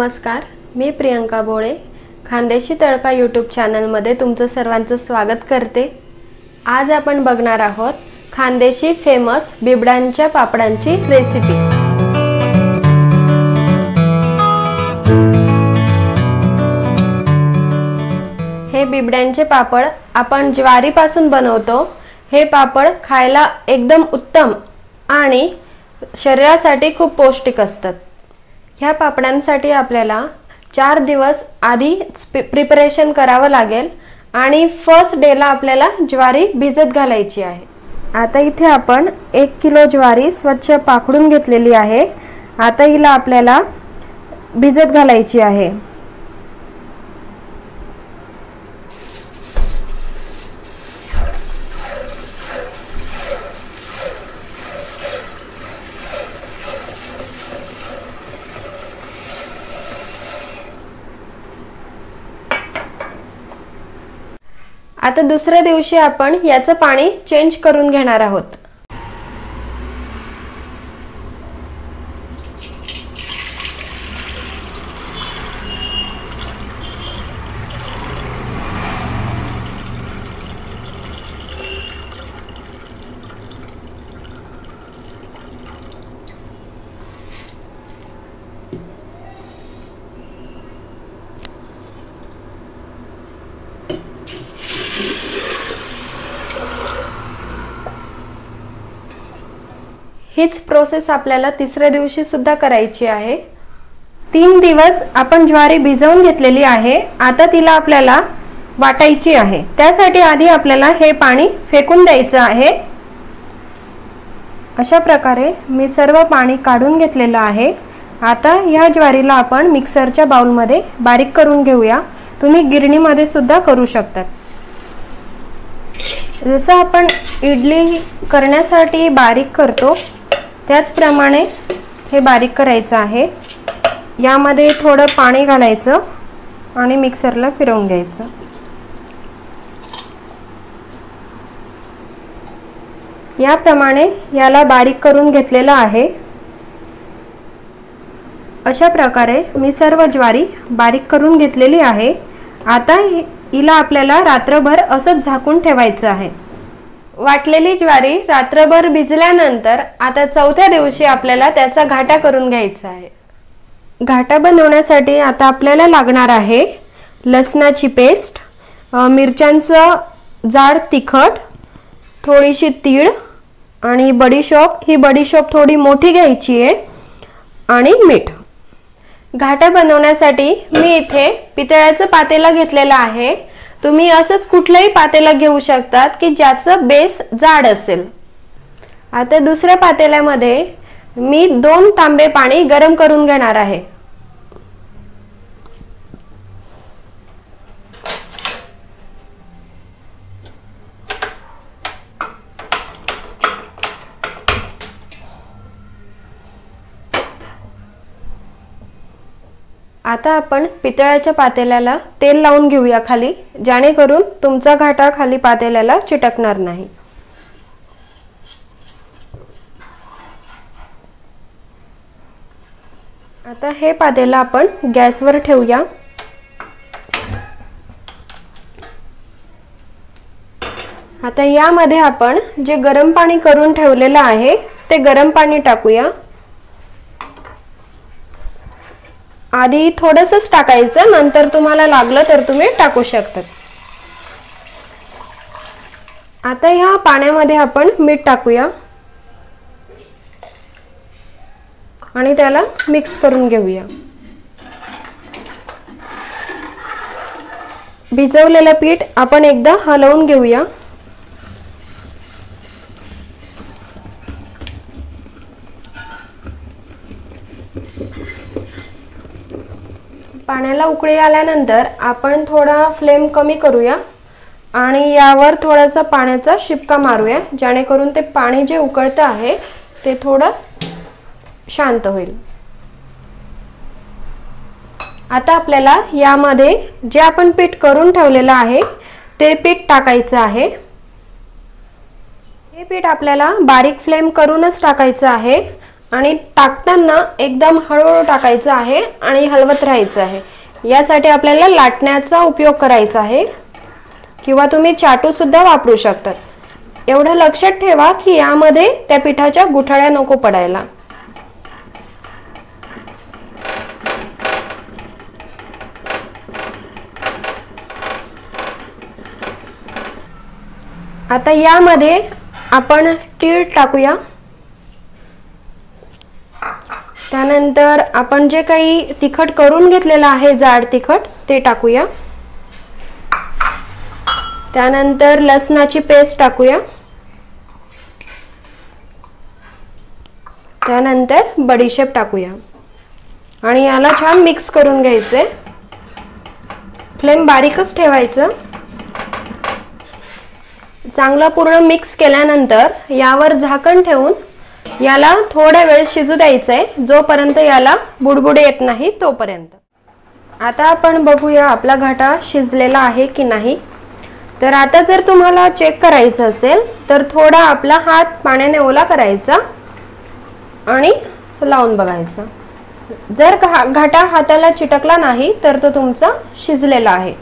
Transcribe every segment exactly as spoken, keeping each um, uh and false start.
नमस्कार, मी प्रियंका बोळे खानदेशी तडका यूट्यूब चॅनलमध्ये तुमचं सर्वांचं स्वागत करते। आज आपण बघणार आहोत खानदेशी फेमस बिबड्यांच्या पापडांची रेसिपी। हे बिबड्यांचे पापड आपण ज्वारीपासून बनवतो। हे पापड खायला एकदम उत्तम आणि शरीरासाठी खूप पौष्टिक असतात। ह्या पापडांसाठी आपल्याला चार दिवस आधी प्रिपरेशन करावं लागेल आणि फर्स्ट डेला आपल्याला ज्वारी भिजत घालायची आहे। आता इथे आपण एक किलो ज्वारी स्वच्छ पाखडून घेतलेली आहे। आता हिला आपल्याला भिजत घालायची आहे। आता दुसऱ्या दिवशी आपण याचं पाणी चेंज करून घेणार आहोत। हीच प्रोसेस आपल्याला तिसऱ्या दिवशी सुद्धा करायची आहे। तीन दिवस आपण ज्वारी भिजवून घेतलेली आहे। आता तिला आपल्याला वाटायची आहे। त्यासाठी आधी आपल्याला हे पाणी फेकून द्यायचं आहे। अशा प्रकारे मी सर्व पाणी काढून घेतलेलं आहे। आता या ज्वारीला आपण मिक्सरच्या बाउलमध्ये बारीक करून घेऊया। तुम्ही गिरणीमध्ये सुद्धा करू शकता। जसं आपण इडली करण्यासाठी बारीक करतो त्याचप्रमाणे हे बारीक करायचं आहे। यामध्ये थोडं पाणी घालायचं आणि मिक्सरला फिरवून घ्यायचं। याप्रमाणे याला बारीक करून घेतलेलं आहे। अशा प्रकारे मी सर्व ज्वारी बारीक करून घेतलेली आहे। आता हिला आपल्याला रात्रभर असंच झाकून ठेवायचं आहे। वाटलेली ज्वारी रात्रभर भिजल्यानंतर आता चौथ्या दिवशी आपल्याला त्याचा घाटा करून घ्यायचा आहे। घाटा बनवण्यासाठी आता आपल्याला लागणार आहे लसणाची पेस्ट, मिरच्यांचं जाड तिखट, थोडीशी तीळ आणि बडीशोप। ही बडीशोप थोडी मोठी घ्यायची आहे आणि मीठ। घाटा बनवण्यासाठी मी इथे पितळाचं पातेलं घेतलेलं आहे। तुम्ही असंच कुठलंही पातेलं घेऊ शकतात की ज्याचं बेस जाड असेल। आता दुसऱ्या पातेल्यामध्ये मी दोन तांबे पाणी गरम करून घेणार आहे। आता आपण पितळाच्या पातेल्याला तेल लावून घेऊया खाली, जेणेकरून तुमचा घाटा खाली पातेल्याला चिटकणार नाही। आता हे पातेलं आपण गॅसवर ठेवूया। आता यामध्ये आपण जे गरम पाणी करून ठेवलेलं आहे ते गरम पाणी टाकूया। आधी थोडंसंच टाकायचं, नंतर तुम्हाला लागलं तर तुम्ही टाकू शकता। आता ह्या पाण्यामध्ये आपण मीठ टाकूया आणि त्याला मिक्स करून घेऊया। भिजवलेलं पीठ आपण एकदा हलवून घेऊया। पाण्याला उकळी आल्यानंतर आपण थोडा फ्लेम कमी करूया आणि यावर थोडासा पाण्याचा शिपका मारूया, जेणेकरून ते पाणी जे उकळतं आहे ते थोडं शांत होईल। आता आपल्याला यामध्ये जे आपण पीठ करून ठेवलेलं आहे ते पीठ टाकायचं आहे। हे पीठ आपल्याला बारीक फ्लेम करूनच टाकायचं आहे आणि टाकताना एकदम हळूहळू टाकायचं आहे आणि हलवत राहायचं आहे। यासाठी आपल्याला लाटण्याचा उपयोग करायचा आहे किंवा तुम्ही चाटू सुद्धा वापरू शकता। एवढं लक्षात ठेवा की यामध्ये त्या पिठाच्या गुठळ्या नको पडायला। आता यामध्ये आपण तीळ टाकूया। त्यानंतर आपण जे काही तिखट करून घेतलेलं आहे जाड तिखट ते टाकूया। त्यानंतर लसणाची पेस्ट टाकूया। त्यानंतर बडीशेप टाकूया आणि याला छान मिक्स करून घ्यायचे। फ्लेम बारीकच ठेवायचं। चांगलं पूर्ण मिक्स केल्यानंतर यावर झाकण ठेवून याला थोडा वेळ शिजू द्यायचंय, जोपर्यंत याला बुडबुडे येत नाही तोपर्यंत। आता आपण बघूया आपला घाटा शिजलेला आहे की नाही। तर आता जर तुम्हाला चेक करायचं असेल तर थोडा आपला हात पाण्याने ओला करायचा आणि लावून बघायचा। जर घाटा हाताला चिटकला नाही तर तो तुमचा शिजलेला आहे।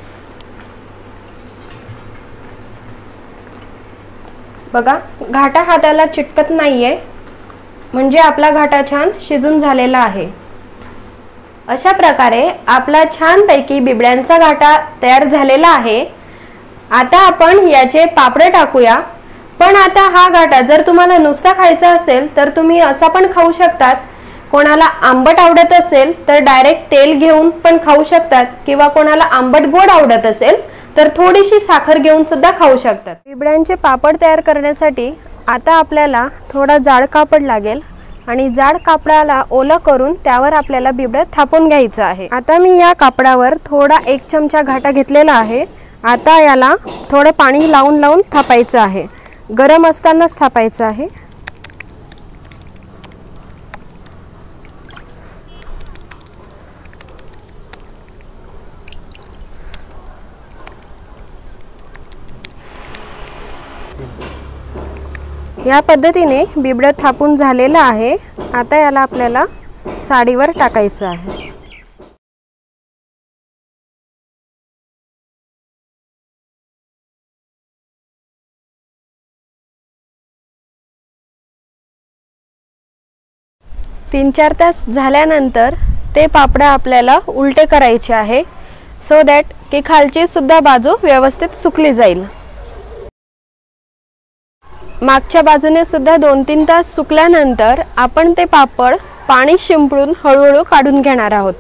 बघा, घाटा हाताला चिटकत नाहीये म्हणजे आपला घाटा छान शिजून झालेला आहे। अशा प्रकारे आपला छानपैकी बिबड्यांचा घाटा तयार झालेला आहे। आता आपण याचे पापड टाकूया। पण आता हा घाटा जर तुम्हाला नुसता खायचा असेल तर तुम्ही असा पण खाऊ शकतात। कोणाला आंबट आवडत असेल तर डायरेक्ट तेल घेऊन पण खाऊ शकतात किंवा कोणाला आंबट गोड आवडत असेल तर थोडीशी साखर घेऊन सुद्धा खाऊ शकतात। बिबड्यांचे पापड तयार करण्यासाठी आता आपल्याला थोडा जाड कापड लागेल आणि जाड कापडाला ओला करून त्यावर आपल्याला बिबड्या थापून घ्यायचं आहे। आता मी या कापडावर थोडा एक चमचा घाटा घेतलेला आहे। आता याला थोडं पाणी लावून लावून थापायचं आहे। गरम असतानाच थापायचं आहे। या पद्धतीने बिबडं थापून झालेलं आहे। आता याला आपल्याला साडीवर टाकायचं आहे। तीन चार तास झाल्यानंतर ते पापड आपल्याला उलटे करायचे आहे, सो दॅट की खालची सुद्धा बाजू व्यवस्थित सुकली जाईल। मागच्या बाजूने सुद्धा दोन तीन तास सुकल्यानंतर आपण ते पापड पाणी शिंपडून हळूहळू काढून घेणार आहोत।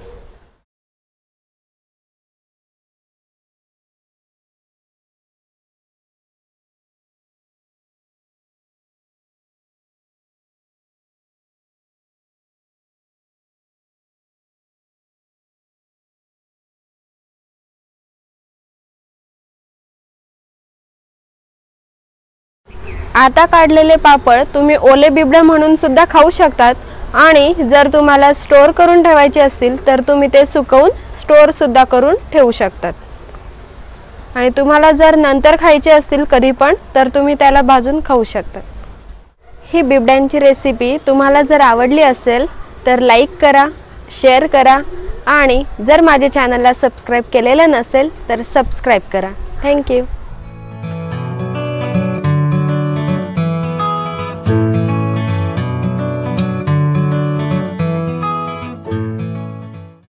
आता काढलेले पापड तुम्ही ओले बिबडे म्हणून सुद्धा खाऊ शकतात आणि जर तुम्हाला स्टोर करून ठेवायचे असतील तर तुम्ही ते सुकवून स्टोर सुद्धा करून ठेवू शकतात। आणि तुम्हाला जर नंतर खायचे असतील कधी पण तर तुम्ही त्याला भाजून खाऊ शकता। ही बिबड्यांची रेसिपी तुम्हाला जर आवडली असेल तर लाईक करा, शेअर करा आणि जर माझ्या चॅनलला सबस्क्राइब केलेलं नसेल तर सबस्क्राइब करा। Thank you.